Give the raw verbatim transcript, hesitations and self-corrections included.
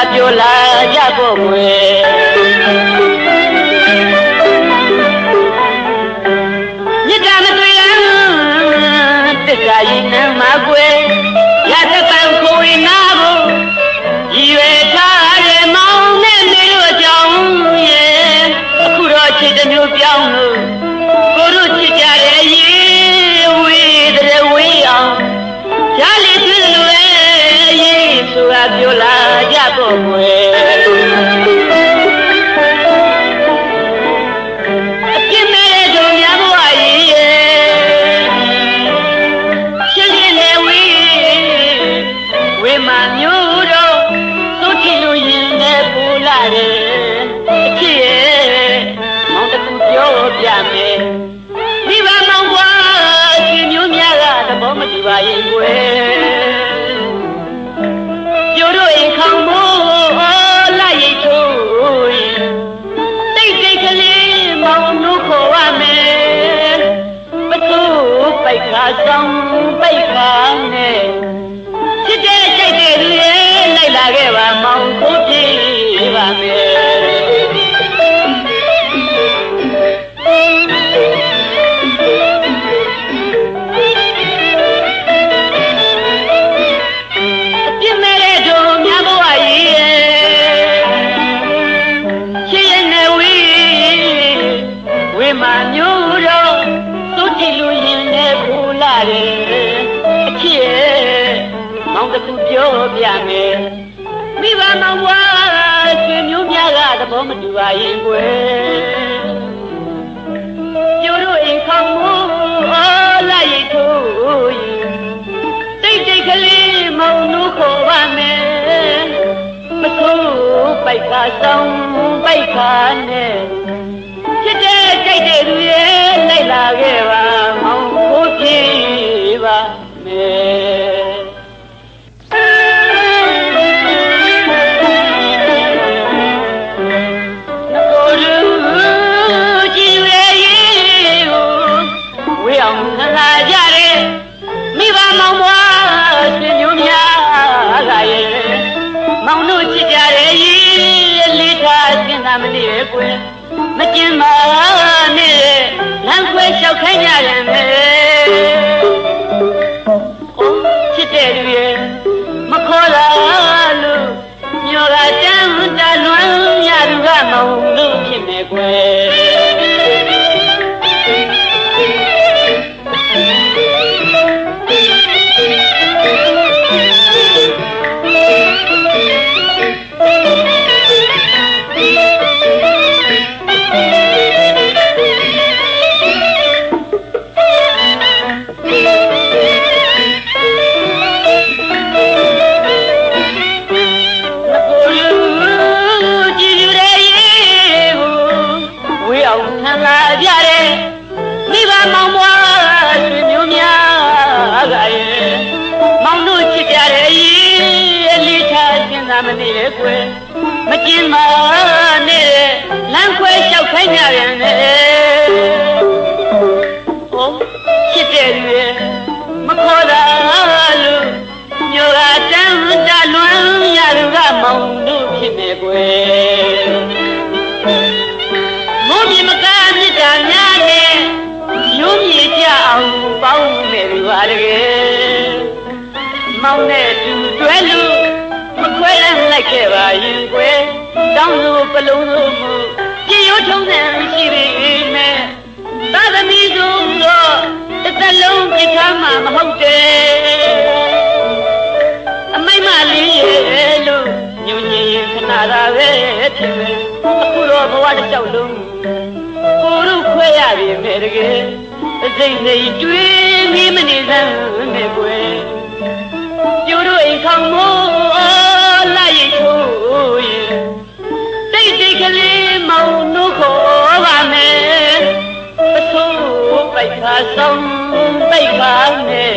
ပြောလာကြဖို့ကွယ်မြစ်တာမတွေ့ရတစ္ဆာရင်နမ်းမှာကွယ်ရတဲ့ပန်းကိုဝင်နာဖို့ရည်ရွယ်ထားတဲ့မောင်နဲ့နေလို့အကြောင်းရဲ့အခုတော့ချစ်တဲ့မျိုးပြောင်းလို့ကိုတို့ချစ်ကြတဲ့ရေဝေးတဲ့ဝေးအောင်ရလေသူလူရဲ့ရေဆိုတာပြောလာကြဖို့ကွယ်အပြစ်မဲ့တဲ့တို့များဘဝကြီးရဲ့ရှင်းရှင်းနဲ့ဝေးဝေးမှမျိုးတော့သို့ချင်လို့ရင်နဲ့ပူလာတယ်အချစ်ရဲ့မောင်တကူပြောပြမယ်မိဘမောင်ဘွားရှင်မျိုးများကသဘောမတူပါရင်ကွယ်ကျိုးတို့အိမ်ခေါင်မို့လာရိတ်ထိုးတိတ်တိတ်ကလေးမောင်တို့ခေါ်ရမယ်ပသူပိုက်ခါဆောင်ပိုက်ခါနဲ့ချစ်တဲ့ကြိုက်တဲ့လူရဲ့လိုက်လာခဲ့ပါမောင်ကိုပြေးပါမယ်ပြောပြမယ်မိဘမောင်ဘွားဆွေမျိုးများကသဘောမတူပါရင်ကွယ်ကျိုးတို့အိမ်ခေါင်မို့လာရိတ်ထိုးတိတ်တိတ်ကလေးမောင်တို့ခေါ်ပါမယ်မဆိုးပိုက်ခါဆောင်ပိုက်ခါနဲ့ချစ်တဲ့ကြိုက်တဲ့သူရဲ့လိုက်လာခဲ့ပါမောင်ကိုပြေးပါမယ်မနေရကွယ်မကျင်မာနဲ့လမ်းခွဲလျှောက်ခိုင်းကြတယ်မယ်အိုးချစ်တဲ့လူရဲ့မခေါ်လာလို့ညောကတန်းတလွမ်းရသူကမောင်လို့ဖြစ်နေကွယ်မနေရကွယ်မကျင်မာနဲ့လမ်းခွဲလျှောက်ခိုင်းကြတယ်နဲ့ဟောချစ်တဲ့လူရဲ့မခေါ်တာလို့ညောကတန်းတလွမ်းရသူကမောင်တို့ဖြစ်နေကွယ်မိုးမြေမကားမြစ်တာများနဲ့ရိုးမြေကြအောင်ပေါင်းနေပြီပါတကယ်မောင်နဲ့တူတွဲလို့ခွဲလိုက်ခဲ့ပါရင်ကွယ်တောင်းလို့ပလုံးလို့မှုပြည့်ရိုးထုံးတဲ့ရှိပြီမဲ့သာသမီဆိုတော့တစ်သက်လုံးပြစ်ထားမှာမဟုတ်တယ်အမိတ်မလေးရဲ့လို့ညွန်ညင်ခဏသာပဲဖြစ်ပဲအခုတော့ဘဝတစ်လျှောက်လုံးကိုတို့ခွဲရပြီမဲ့တကယ်အစိမ့်စိမ့်တွေးနေမနေစမ်းမဲ့ကွယ်ကျိုးတို့အိမ်ခေါင်မို့လာရိတ်ထိုးတိတ်တိတ်ကလေးမောင်တို့ခေါ်ပါမယ်ပထိုးပိုက်ခါဆောင်ပိုက်ခါနဲ့